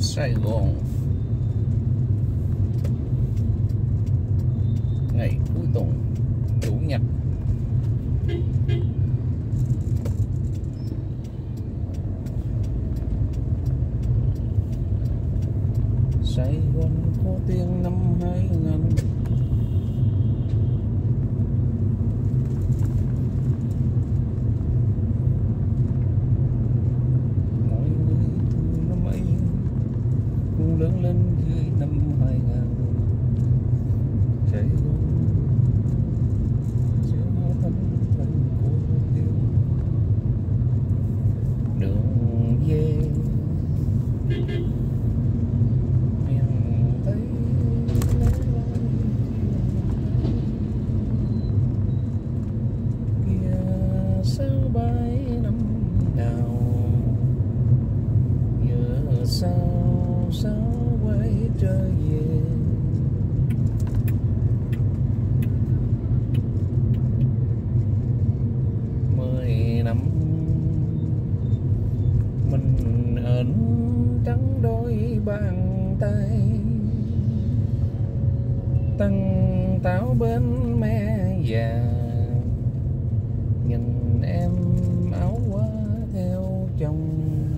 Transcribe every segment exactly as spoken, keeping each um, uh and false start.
Sài Gòn ngày cuối tuần chủ nhật. Sài Gòn có tiếng năm hai ngàn. Mọi người từ năm ấy cũng lớn lên dưới năm hai ngàn. Sài Gòn sẽ hóa thành thành cô tiêu đường về sao bay năm nào giờ sao sao quay trở về. Mười năm mình ẩn trắng đôi bàn tay tăng táo bên mẹ già. Nhìn em áo quá theo chồng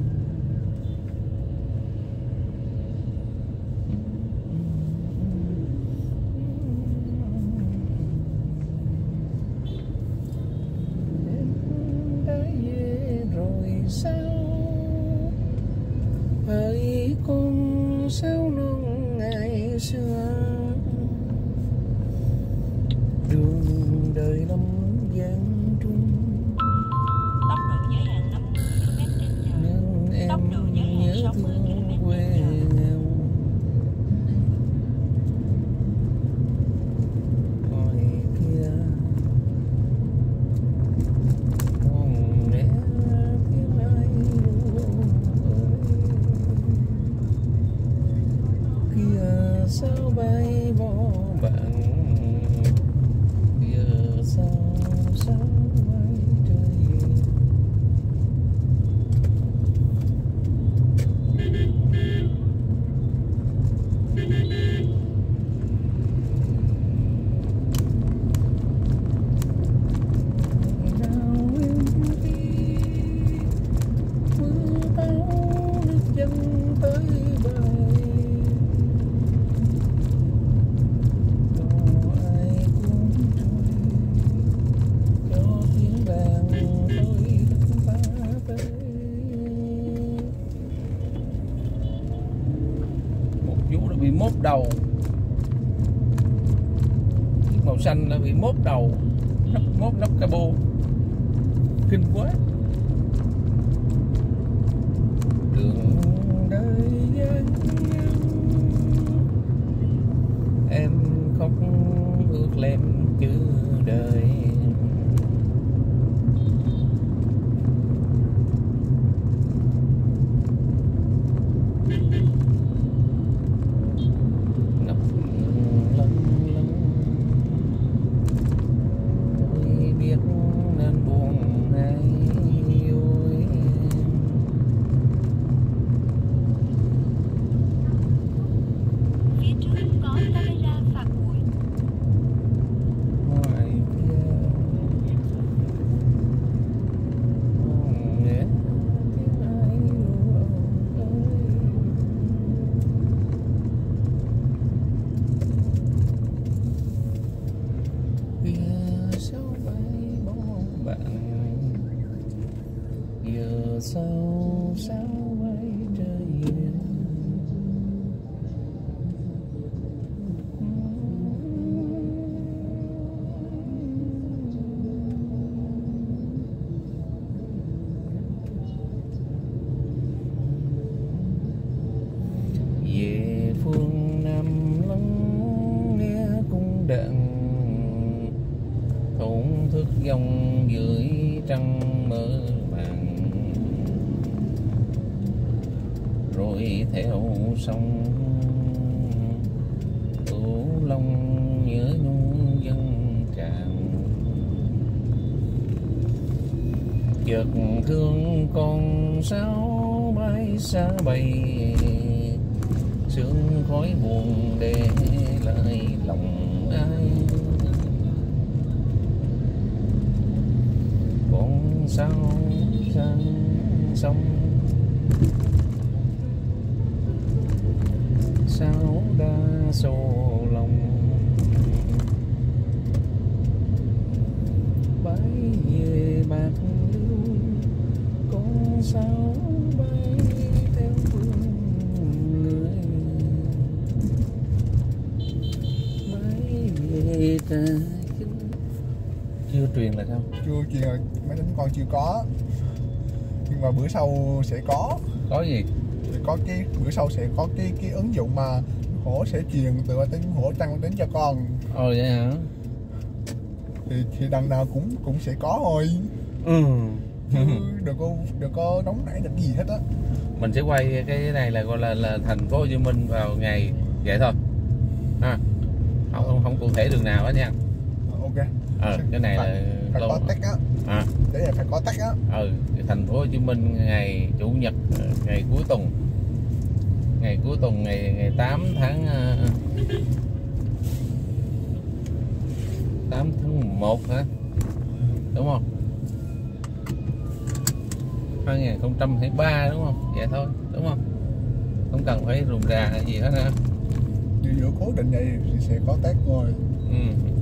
em đã về rồi sao hỡi con sao non ngày xưa. Đường đời lắm gian tốc độ giới hạn năm mươi ki lô mét trên giờ. Tốc độ giới hạn sáu mươi ki lô mét trên giờ. Ngoài kia còn nghe tiếng ai ru kia sao bay bỏ bạn giờ sao sao bay trời. Nào em đi mưa bão nước chân tới bờ. Chú đã bị mốt đầu, chiếc màu xanh đã bị mốt đầu, nắp mốt nắp cabo, kinh quá. Đường đời gian nan em khóc ước lem chữ đời. Giờ sao sao bay trời về. Về phương Nam lắng nghe cung đàn thổn thức dòng dưới trăng mơ màng. Rồi theo sông Cửu Long nhớ nhung dân tràn. chợt thương con sao bay xa bay, sương khói buồn để lại lòng ai. Con sao sang sông sao đa sầu lòng, bay về bạc liêu con sao bay theo phương người, bay về ta chưa truyền là sao? Chưa truyền rồi, máy tính con chưa có, nhưng mà bữa sau sẽ có. Có gì? Sẽ có cái bữa sau sẽ có cái cái ứng dụng mà hổ sẽ truyền từ máy tính hổ tăng máy tính cho con. Ồ vậy hả? Thì thì đằng nào cũng cũng sẽ có thôi. Ừ. Chứ đừng có đừng có nóng nảy làm gì hết á. Mình sẽ quay cái này là gọi là là thành phố Hồ Chí Minh vào ngày vậy thôi. Ha. Không không, không cụ thể đường nào hết nha. Ok. Ờ, cái này phải, là phải có tech á. À. Đấy là phải có tech á. Ừ, thành phố Hồ Chí Minh ngày chủ nhật, ngày cuối tuần, ngày cuối tuần ngày ngày tám tháng tám tháng một hả, đúng không? hai không hai ba đúng không? Vậy thôi, đúng không? Không cần phải rườm rà hay gì hết ha. Như giữa cố định vậy thì sẽ có tech rồi. Ừ.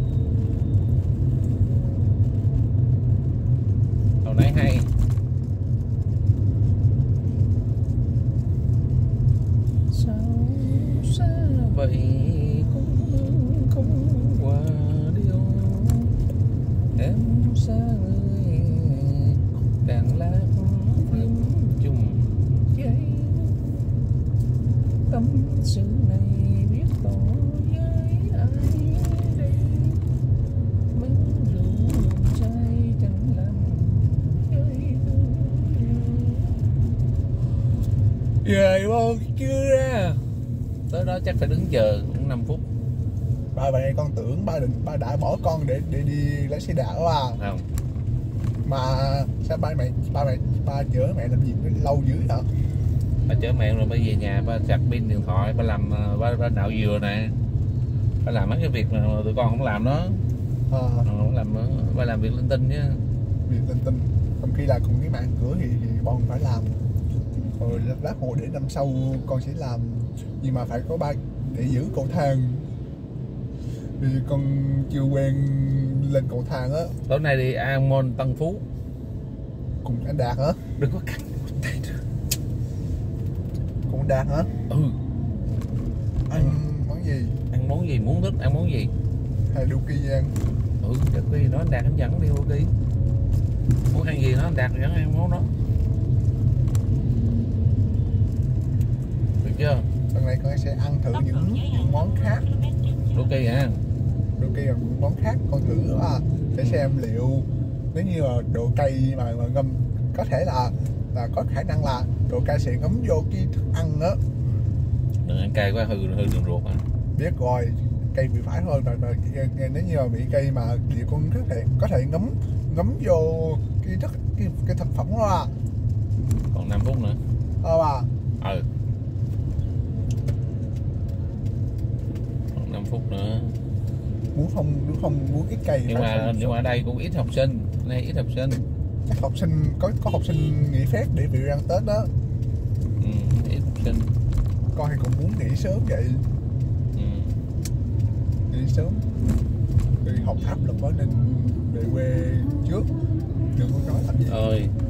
Hồi nãy hay. Sao xa vậy cũng không qua điều, em xa người đàn lá phím chùm giấy, tâm sự này biết tỏ với ai đây, mấy rượu trai chẳng làm chơi về bao chưa ra, tới đó chắc phải đứng chờ cũng năm phút. Ba mẹ con tưởng ba định ba đã bỏ con để để đi lấy xe đạp đó à. Không. Mà sao ba mẹ ba mẹ ba chở mẹ làm gì lâu dữ hả? Ba chở mẹ rồi ba về nhà ba sạc pin điện thoại, ba làm ba, ba nạo dừa nè, ba làm mấy cái việc mà tụi con không làm đó. À, Không làm đó, ba làm việc linh tinh chứ. việc linh tinh, trong khi là cùng cái mạng cửa thì, thì bọn phải làm. Rồi lát hồi để năm sau con sẽ làm, nhưng mà phải có ba để giữ cầu thang, vì con chưa quen lên cầu thang á. Tối nay đi ăn môn Tân Phú Cùng anh Đạt hả? đừng có cắt. Cùng anh Đạt hả? Ừ. Ăn món gì? Ăn món gì, muốn thích ăn món gì? Hay Duki ăn? Ừ, chắc đi nó Đạt anh dẫn đi đi. Muốn ăn gì nó Đạt dẫn ăn món đó. Được chưa? Lần này con sẽ ăn thử những, những món khác. Ok hả? Duki là những món khác con thử à, để xem liệu nếu như là độ cay mà, mà ngâm có thể là là có khả năng là độ cay sẽ ngấm vô cái thức ăn á. Đừng ăn cay quá hư hư đường ruột à. Biết rồi, cây bị phải thôi mà, mà nếu như mà bị cây mà liệu con có thể có thể ngấm ngấm vô cái thức cái, cái thực phẩm đó à. Còn năm phút nữa. Ờ bà. Ừ. Còn năm phút nữa. Muốn không muốn không muốn ít cây. Nhưng mà nhưng mà ở đây cũng ít học sinh, nay ít học sinh. Chắc học sinh có có học sinh nghỉ phép để về ăn Tết đó. Ừ, ít học sinh. Con thì cũng muốn nghỉ sớm vậy. Ừ. Nghỉ sớm vì học áp lực quá nên về quê trước, đừng có nói làm gì. Ơi